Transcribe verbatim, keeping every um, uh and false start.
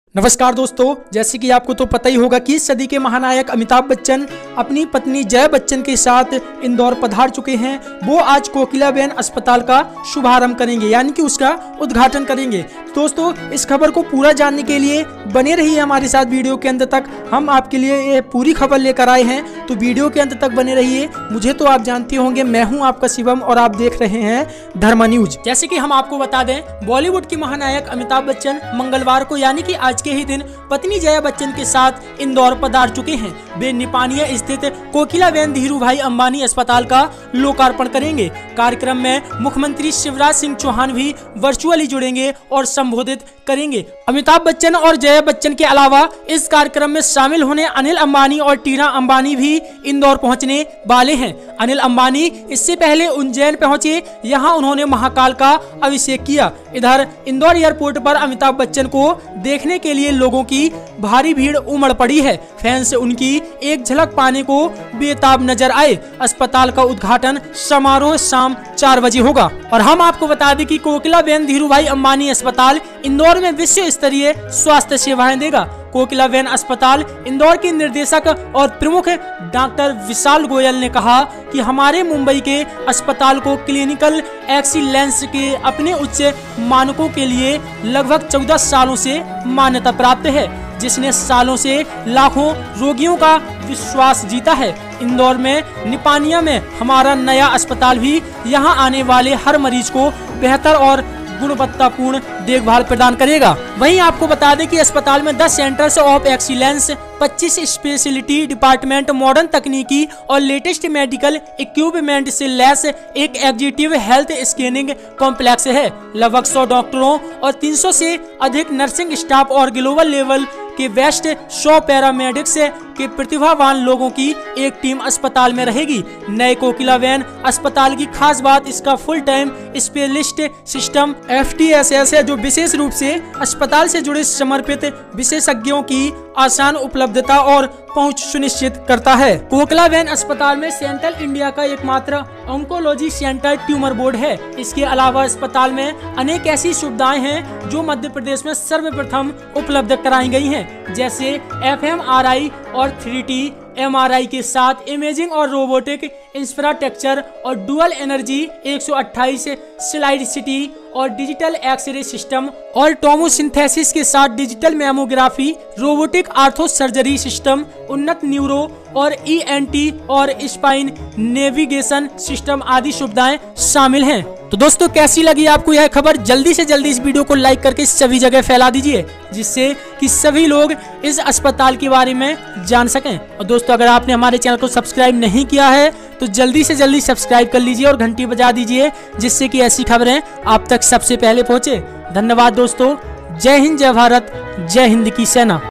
नमस्कार दोस्तों, जैसे कि आपको तो पता ही होगा कि इस सदी के महानायक अमिताभ बच्चन अपनी पत्नी जया बच्चन के साथ इंदौर पधार चुके हैं। वो आज कोकिलाबेन अस्पताल का शुभारंभ करेंगे, यानी कि उसका उद्घाटन करेंगे। दोस्तों, इस खबर को पूरा जानने के लिए बने रहिए हमारे साथ वीडियो के अंत तक। हम आपके लिए ये पूरी खबर लेकर आए हैं, तो वीडियो के अंत तक बने रहिए। मुझे तो आप जानते होंगे, मैं हूं आपका शिवम और आप देख रहे हैं धर्मा न्यूज। जैसे कि हम आपको बता दें, बॉलीवुड के महानायक अमिताभ बच्चन मंगलवार को यानी कि आज के ही दिन पत्नी जया बच्चन के साथ इंदौर पधार चुके हैं। वे निपानिया स्थित कोकिलाबेन धीरूभाई अंबानी अस्पताल का लोकार्पण करेंगे। कार्यक्रम में मुख्यमंत्री शिवराज सिंह चौहान भी वर्चुअली जुड़ेंगे और संबोधित करेंगे। अमिताभ बच्चन और जया बच्चन के अलावा इस कार्यक्रम में शामिल होने अनिल अंबानी और टीना अंबानी भी इंदौर पहुंचने वाले हैं। अनिल अंबानी इससे पहले उज्जैन पहुंचे, यहां उन्होंने महाकाल का अभिषेक किया। इधर इंदौर एयरपोर्ट पर अमिताभ बच्चन को देखने के लिए लोगों की भारी भीड़ उमड़ पड़ी है। फैंस उनकी एक झलक पाने को बेताब नजर आए। अस्पताल का उद्घाटन समारोह शाम चार बजे होगा। और हम आपको बता दें कि कोकिलाबेन धीरूभाई अंबानी अस्पताल इंदौर में विश्व स्तरीय स्वास्थ्य सेवाएं देगा। कोकिलाबेन अस्पताल इंदौर के निर्देशक और प्रमुख डॉक्टर विशाल गोयल ने कहा कि हमारे मुंबई के अस्पताल को क्लिनिकल एक्सीलेंस के अपने उच्च मानकों के लिए लगभग चौदह सालों से मान्यता प्राप्त है, जिसने सालों से लाखों रोगियों का विश्वास जीता है। इंदौर में निपानिया में हमारा नया अस्पताल भी यहां आने वाले हर मरीज को बेहतर और गुणवत्तापूर्ण देखभाल प्रदान करेगा। वहीं आपको बता दें कि अस्पताल में दस सेंटर्स ऑफ एक्सीलेंस, पच्चीस स्पेशलिटी डिपार्टमेंट, मॉडर्न तकनीकी और लेटेस्ट मेडिकल इक्विपमेंट से लैस एक एग्जीक्यूटिव हेल्थ स्कैनिंग कॉम्प्लेक्स है। लगभग सौ डॉक्टरों और तीन सौ से अधिक नर्सिंग स्टाफ और ग्लोबल लेवल के बेस्ट सौ पैरामेडिक्स के प्रतिभावान लोगों की एक टीम अस्पताल में रहेगी। नए कोकिलाबेन अस्पताल की खास बात इसका full time specialist system F T S S है, जो विशेष रूप से अस्पताल से जुड़े समर्पित विशेषज्ञों की आसान उपलब्धता और पहुंच सुनिश्चित करता है। कोकिलाबेन अस्पताल में सेंट्रल इंडिया का एकमात्र ऑन्कोलॉजी सेंटर ट्यूमर बोर्ड है। इसके अलावा अस्पताल में अनेक ऐसी सुविधाएं हैं जो मध्य प्रदेश में सर्वप्रथम उपलब्ध कराई गई हैं, जैसे एफ एम आर आई और three D M R I के साथ इमेजिंग और रोबोटिक इंफ्रास्ट्रक्चर और डुअल एनर्जी एक सौ अट्ठाईस स्लाइड सिटी और डिजिटल एक्सरे सिस्टम और टोमोसिंथेसिस के साथ digital mammography, robotic ortho surgery system, उन्नत न्यूरो और ई एन टी और स्पाइन नेविगेशन सिस्टम आदि सुविधाएं शामिल हैं। तो दोस्तों, कैसी लगी आपको यह खबर? जल्दी से जल्दी इस वीडियो को लाइक करके सभी जगह फैला दीजिए, जिससे कि सभी लोग इस अस्पताल के बारे में जान सकें। और दोस्तों, अगर आपने हमारे चैनल को सब्सक्राइब नहीं किया है तो जल्दी से जल्दी सब्सक्राइब कर लीजिए और घंटी बजा दीजिए, जिससे कि ऐसी खबरें आप तक सबसे पहले पहुंचे। धन्यवाद दोस्तों। जय हिंद, जय भारत, जय हिंद की सेना।